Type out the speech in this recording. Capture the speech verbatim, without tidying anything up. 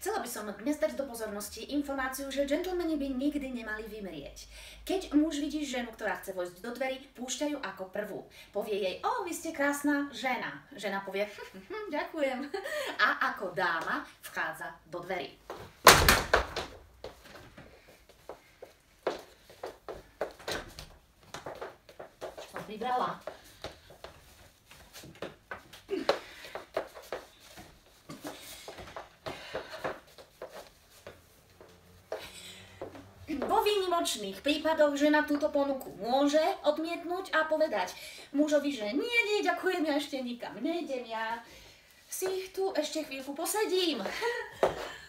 Chcela by som dnes dať do pozornosti informáciu, že džentlmeni by nikdy nemali vymrieť. Keď muž vidí ženu, ktorá chce vojsť do dverí, púšťajú ako prvú. Povie jej, o, vy ste krásna žena. Žena povie, hm, hm, ďakujem. A ako dáma vchádza do dverí. Čo som pribrala? Vo výnimočných prípadoch žena túto ponuku môže odmietnúť a povedať mužovi, že nie, nie, ďakujem, ja ešte nikam nejdem, ja si tu ešte chvíľku posedím.